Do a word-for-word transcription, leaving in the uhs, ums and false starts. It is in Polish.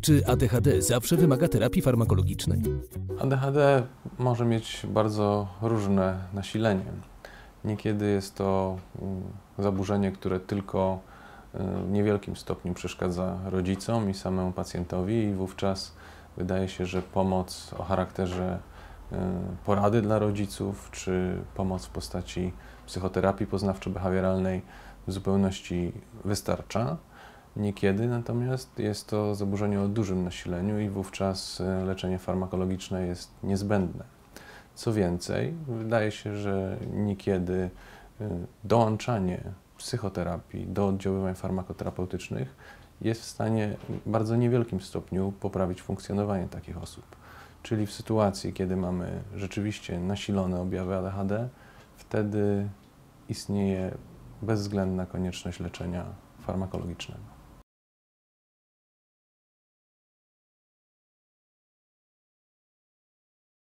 Czy A D H D zawsze wymaga terapii farmakologicznej? A D H D może mieć bardzo różne nasilenie. Niekiedy jest to zaburzenie, które tylko w niewielkim stopniu przeszkadza rodzicom i samemu pacjentowi i wówczas wydaje się, że pomoc o charakterze porady dla rodziców, czy pomoc w postaci psychoterapii poznawczo-behawioralnej w zupełności wystarcza. Niekiedy natomiast jest to zaburzenie o dużym nasileniu i wówczas leczenie farmakologiczne jest niezbędne. Co więcej, wydaje się, że niekiedy dołączanie psychoterapii do oddziaływań farmakoterapeutycznych jest w stanie w bardzo niewielkim stopniu poprawić funkcjonowanie takich osób. Czyli w sytuacji, kiedy mamy rzeczywiście nasilone objawy A D H D, wtedy istnieje bezwzględna konieczność leczenia farmakologicznego.